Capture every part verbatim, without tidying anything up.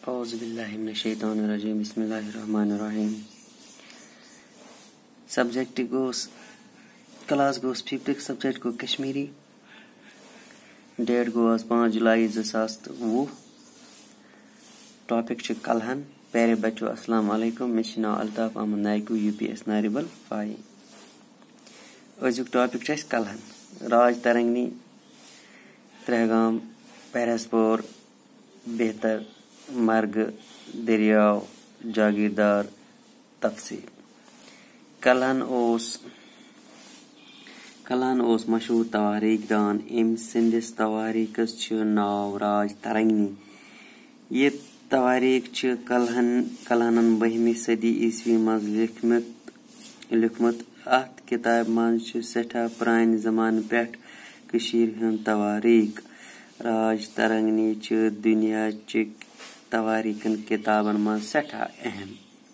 औज़ुबिल्लाहिमिनश्शैतानिर्रजीम बिस्मिल्लाहिर्रहमानिर्रहीम। सब्जेक्ट गोस क्लास गोस फिफ्थ सब्जेक्ट गो कश्मीरी। डेट गो आज पाँच जुलाई ज़ सास वुह। टॉपिक छ कलहन। प्यारे बच्चों अस्सलाम वालेकुम। मे छ नाव अल्ताफ अहमद नायकू यूपीएस नारिबल फाई। अजुक टॉपिक छ कलहन। राज तरंगनी त्रेगाम पैरसपोर बेहतर मर्ग दरियाव जागीरदार तफसील। कलहन ओस कलहन ओस मशहूर तवारीख दान। अम सिंदिस तवारीखस छ नाव राज तरंगनी। ये तवारीख छ कलहन कलहनन बहमी सदी ईस्वी मज लिखमत लिखमत। अत किताब मज छ सठा पुरान जमान पेठ कशीर हंद तवारीख। राज तरंगनी छ दुनिया च तवारीखन किताबन मज सठा अहम।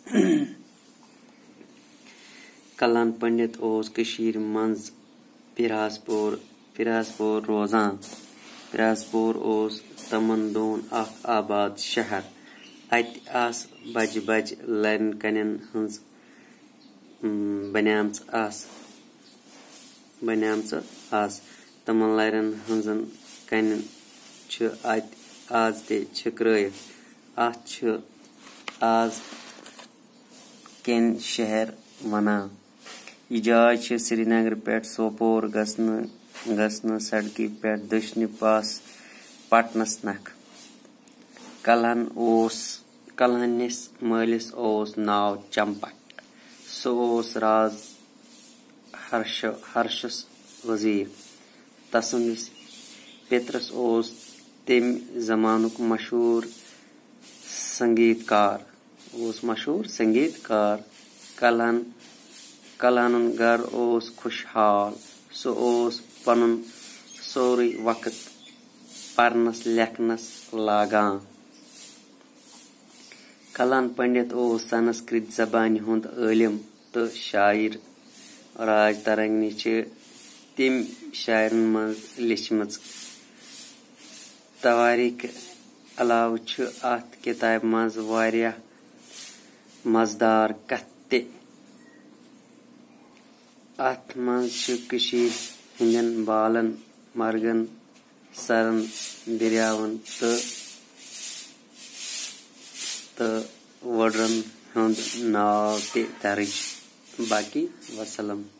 कलहन पंडित ओस कशीर मज फिरासपोर फिरासपोर रोजान। फिरासपोर ओस तमन दोन अख आबाद शहर। अत आस बज बज लरन कनन हंज बन्यामच आस बन्यामच आस तमन लरन हंजन कनन छ अत आज ते छकरयित। अत छ आज केन शहर वनान। यह जाय छ श्रीनगर पेठ सोपोर गसन गसन सड़की पेठ दक्षिण पास पटनस नख। कलहन ओस कलहनिस मालिस ओस नाव चंपट। सो ओस राज हर्ष हर्षस वजीर। तसंदिस पितरस ओस तेम जमानुक मशहूर संगीतकार ओस मशहूर संगीतकार। कलहन कलहन घर ओस खुशहाल। सो ओस पनुन सोरे वक्त परनस लेखनस लागान। कलहन पंडित ओस संस्कृत जबान हुंद आलिम तो शायर। राज तरंगनी छ तिम शायरन मज लिखमच। तवारीख अलाव छ अत किताब मज वारिया मजदार कथ ते। अत मज छ कशीर हिंदन बालन मर्गन सरन दरियावन तो तो वडरन हुंद नाव ते दर्ज। बाकी वसलम।